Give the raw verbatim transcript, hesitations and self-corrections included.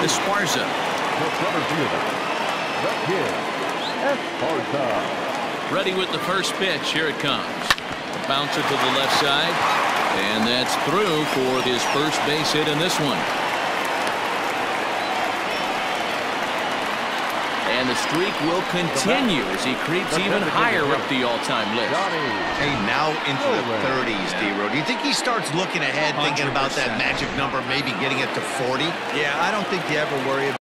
Esparza. The center fielder, the kid, Esparza. Ready with the first pitch. Here it comes. A bouncer to the left side. And that's through for his first base hit in this one. And the streak will continue as he creeps even higher up the all-time list. Hey, now into the thirties, D-Row. Do you think he starts looking ahead, thinking about that magic number, maybe getting it to forty? Yeah, I don't think you ever worry about